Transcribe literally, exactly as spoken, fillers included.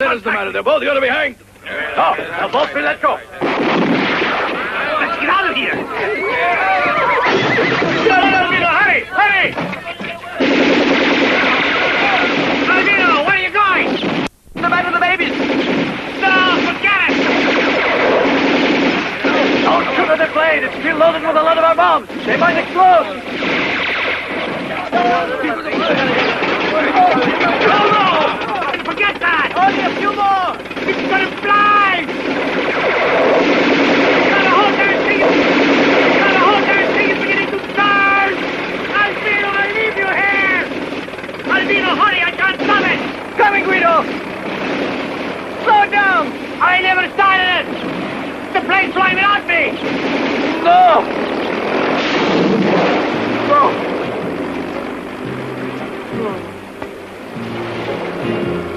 hell's the matter? They're both going to be hanged. Oh, they'll both be let go. Let's get out of here. No, no, no, Albino, hurry, hurry. Albino, where are you going? The back of the babies. No, forget it. Don't shoot at the plane. It's still loaded with a lot of our bombs. They might explode. No, no. Forget that. Only a few more. It's gonna fly. Gotta hold that thing. Gotta hold that thing. It's beginning to turn. Albino, I leave you here. Albino, hurry. I can't stop it. Coming, Guido. Slow it down. I never started it. The plane's flying without me. No. No.